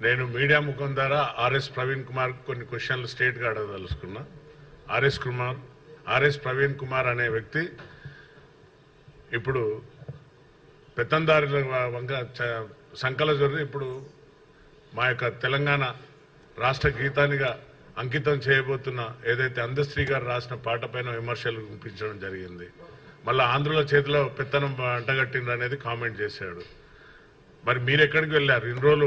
నేను మీడియా ముఖం ద్వారా ఆర్ఎస్ ప్రవీణ్ కుమార్ కొన్ని క్వశ్చన్లు స్ట్రేట్గా అడగదలుచుకున్నా. ఆర్ఎస్ ప్రవీణ్ కుమార్ అనే వ్యక్తి ఇప్పుడు పెత్తందారుల వంక సంకల జొర్రి ఇప్పుడు మా యొక్క తెలంగాణ రాష్ట్ర గీతానిగా అంకితం చేయబోతున్న ఏదైతే అందశ్రీ గారు రాసిన పాట పైన విమర్శలు వినిపించడం జరిగింది. మళ్ళీ ఆంధ్రుల చేతిలో పెత్తనం అంటగట్టిండ్రు అనేది కామెంట్ చేశాడు. మరి మీరు ఎక్కడికి వెళ్ళారు? ఇన్ని రోజులు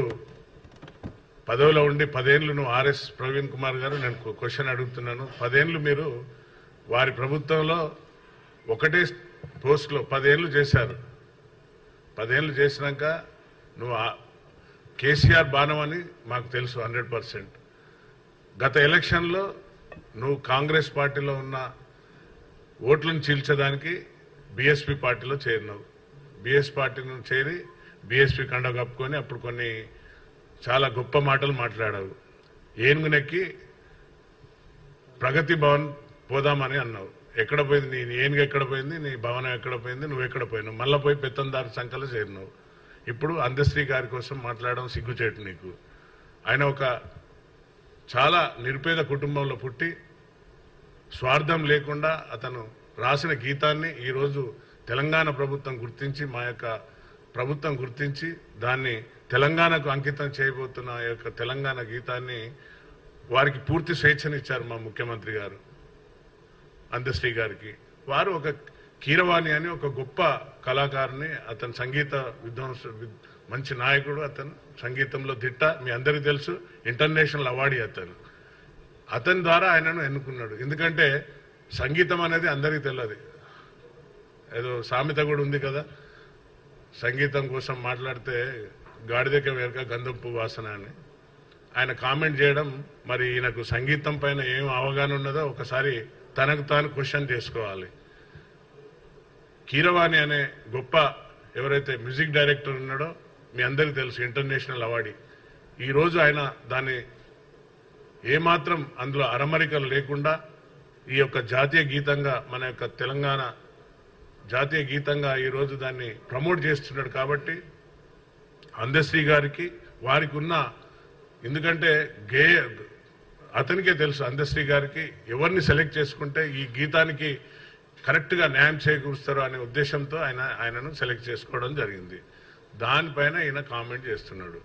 పదవిలో ఉండి 10 ఏళ్ళు నువ్వు ఆర్ఎస్ ప్రవీణ్ కుమార్ గారు, నేను క్వశ్చన్ అడుగుతున్నాను. 10 ఏళ్ళు మీరు వారి ప్రభుత్వంలో ఒకటే పోస్టులో 10 ఏళ్ళు చేశారు. 10 ఏళ్ళు చేసినాక నువ్వు కేసీఆర్ బాణం అని మాకు తెలుసు 100%. గత ఎలక్షన్లో నువ్వు కాంగ్రెస్ పార్టీలో ఉన్న ఓట్లను చీల్చడానికి బీఎస్పీ పార్టీలో చేరినావు. బీఎస్ పార్టీలో చేరి బీఎస్పీ కండ కప్పుకొని అప్పుడు కొన్ని చాలా గొప్ప మాటలు మాట్లాడావు. ఏనుగునెక్కి ప్రగతి భవన్ పోదామని అన్నావు. ఎక్కడ పోయింది నీ ఏనుగు? ఎక్కడ పోయింది నీ భవనం? ఎక్కడ పోయింది? నువ్వు ఎక్కడ పోయినావు? మళ్ళీ పోయి పెత్తందారు సంఖ్యలో చేరినావు. ఇప్పుడు అందశ్రీ గారి కోసం మాట్లాడడం సిగ్గుచేటు నీకు. ఆయన ఒక చాలా నిరుపేద కుటుంబంలో పుట్టి స్వార్థం లేకుండా అతను రాసిన గీతాన్ని ఈరోజు తెలంగాణ ప్రభుత్వం గుర్తించి, మా యొక్క ప్రభుత్వం గుర్తించి దాన్ని తెలంగాణకు అంకితం చేయబోతున్న ఆ యొక్క తెలంగాణ గీతాన్ని వారికి పూర్తి స్వేచ్ఛనిచ్చారు మా ముఖ్యమంత్రి గారు అందశ్రీ గారికి. వారు ఒక కీరవాణి అని ఒక గొప్ప కళాకారుని, అతను సంగీత విద్వాంసుడు, మంచి నాయకుడు, అతను సంగీతంలో దిట్ట, మీ అందరికీ తెలుసు, ఇంటర్నేషనల్ అవార్డీ అతని ద్వారా ఆయనను ఎన్నుకున్నాడు. ఎందుకంటే సంగీతం అనేది అందరికీ తెలియదు. ఏదో సామెత కూడా ఉంది కదా, సంగీతం కోసం మాట్లాడితే గాడిదక వేరక గంధం పువ్వు వాసన అని. ఆయన కామెంట్ చేయడం, మరి ఈయనకు సంగీతం పైన ఏం అవగాహన ఉన్నదో ఒకసారి తనకు తాను క్వశ్చన్ చేసుకోవాలి. కీరవాణి అనే గొప్ప ఎవరైతే మ్యూజిక్ డైరెక్టర్ ఉన్నాడో మీ అందరికీ తెలుసు, ఇంటర్నేషనల్ అవార్డీ. ఈరోజు ఆయన దాన్ని ఏమాత్రం అందులో అరమరికలు లేకుండా ఈ యొక్క జాతీయ గీతంగా, మన యొక్క తెలంగాణ జాతీయ గీతంగా ఈరోజు దాన్ని ప్రమోట్ చేస్తున్నాడు. కాబట్టి అందశ్రీ గారికి వారికి ఉన్న, ఎందుకంటే అతనికే తెలుసు అందశ్రీ గారికి ఎవరిని సెలెక్ట్ చేసుకుంటే ఈ గీతానికి కరెక్ట్గా న్యాయం చేకూరుస్తారు అనే ఉద్దేశంతో ఆయనను సెలెక్ట్ చేసుకోవడం జరిగింది. దానిపైన ఈయన కామెంట్ చేస్తున్నాడు.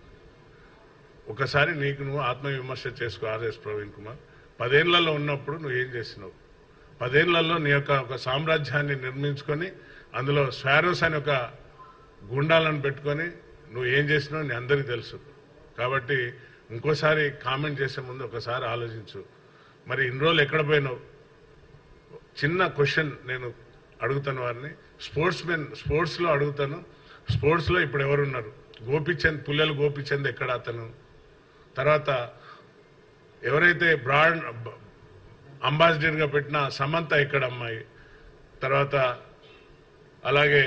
ఒకసారి నీకు నువ్వు ఆత్మవిమర్శ చేసుకో. ఆర్ఎస్ ప్రవీణ్ కుమార్, 10 ఏళ్లలో ఉన్నప్పుడు నువ్వు ఏం చేసినావు? 10 ఏళ్లలో నీ యొక్క ఒక సామ్రాజ్యాన్ని నిర్మించుకొని అందులో స్వారోస్ అని ఒక గుండాలను పెట్టుకొని నువ్వు ఏం చేసినావు నీ అందరికీ తెలుసు. కాబట్టి ఇంకోసారి కామెంట్ చేసే ముందు ఒకసారి ఆలోచించు. మరి ఇన్ని రోజులు ఎక్కడ పోయినావు? చిన్న క్వశ్చన్ నేను అడుగుతాను వారిని, స్పోర్ట్స్లో అడుగుతాను. స్పోర్ట్స్లో ఇప్పుడు ఎవరున్నారు? గోపిచంద్, పుల్లెల గోపిచంద్ ఎక్కడ అతను? తర్వాత ఎవరైతే బ్రాండ్ అంబాసిడర్గా పెట్టిన సమంత ఎక్కడ అమ్మాయి? తర్వాత అలాగే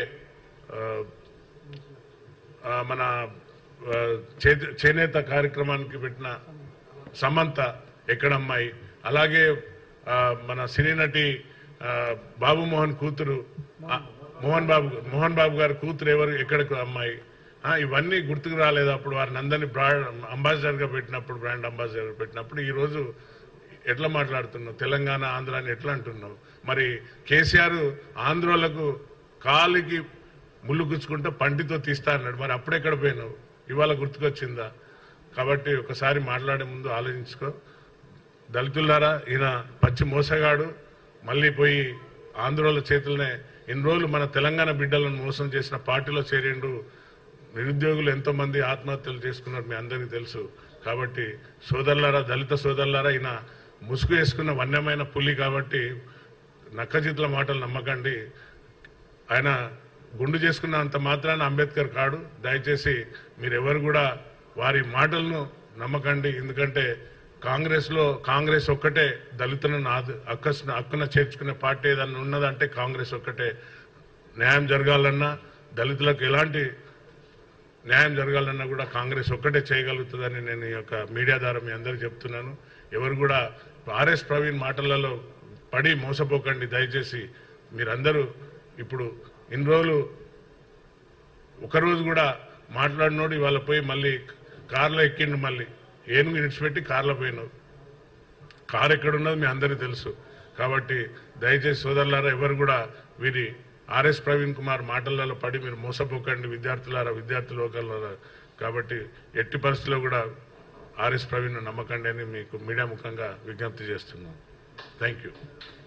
మన చేనేత కార్యక్రమానికి పెట్టిన సమంత ఎక్కడ అమ్మాయి? అలాగే మన సినీ నటి బాబు మోహన్ కూతురు, మోహన్ బాబు గారి కూతురు ఎవరు, ఎక్కడికి అమ్మాయి? ఇవన్నీ గుర్తుకు రాలేదు అప్పుడు వారిని అందరినీ బ్రాండ్ అంబాసిడర్గా పెట్టినప్పుడు, బ్రాండ్ అంబాసిడర్ పెట్టినప్పుడు. ఈరోజు ఎట్లా మాట్లాడుతున్నావు? తెలంగాణ ఆంధ్ర అని ఎట్లా అంటున్నావు? మరి కేసీఆర్ ఆంధ్రోలకు కాలికి ముళ్ళు గుచ్చుకుంటే పంటితో తీస్తా అన్నాడు. మరి అప్పుడెక్కడ పోయినావు? ఇవాళ గుర్తుకొచ్చిందా? కాబట్టి ఒకసారి మాట్లాడే ముందు ఆలోచించుకో. దళితులారా, ఈయన పచ్చి మోసగాడు. మళ్ళీ పోయి ఆంధ్రోల చేతులనే ఇన్ని రోజులు మన తెలంగాణ బిడ్డలను మోసం చేసిన పార్టీలో చేరిండు. నిరుద్యోగులు ఎంతో మంది ఆత్మహత్యలు చేసుకున్నారు, మీ అందరికీ తెలుసు. కాబట్టి సోదరులారా, దళిత సోదరులారా, ఈయన ముసుగు వేసుకున్న వన్యమైన పులి. కాబట్టి నక్కజిత్ల మాటలు నమ్మకండి. ఆయన గుండు చేసుకున్న అంత మాత్రాన అంబేద్కర్ కాడు. దయచేసి మీరెవరు కూడా వారి మాటలను నమ్మకండి. ఎందుకంటే కాంగ్రెస్ ఒక్కటే దళితులను హక్కున చేర్చుకునే పార్టీ ఏదన్నా ఉన్నదంటే కాంగ్రెస్ ఒక్కటే. న్యాయం జరగాలన్నా, దళితులకు ఎలాంటి న్యాయం జరగాలన్నా కూడా కాంగ్రెస్ ఒక్కటే చేయగలుగుతుందని నేను ఈ యొక్క మీడియా ద్వారా మీ అందరికీ చెప్తున్నాను. ఎవరు కూడా ఆర్ఎస్ ప్రవీణ్ మాటలలో పడి మోసపోకండి దయచేసి. మీరందరూ ఇప్పుడు ఇన్ని రోజులు ఒకరోజు కూడా మాట్లాడినోడు ఇవాళ పోయి మళ్ళీ కార్లో ఎక్కిండు, మళ్ళీ ఏనుగు ఇడిచిపెట్టి కార్లో పోయినావు. కారు ఎక్కడున్నది మీ అందరికీ తెలుసు. కాబట్టి దయచేసి సోదరులారా, ఎవరు కూడా వీరి ఆర్ఎస్ ప్రవీణ్ కుమార్ మాటలలో పడి మీరు మోసపోకండి విద్యార్థులారా, విద్యార్థి లోకలారా. కాబట్టి ఎట్టి పరిస్థితుల్లో కూడా ఆర్ఎస్ ప్రవీణ్ నమ్మకండి అని మీకు మీడియా ముఖంగా విజ్ఞప్తి చేస్తున్నాను. Thank you.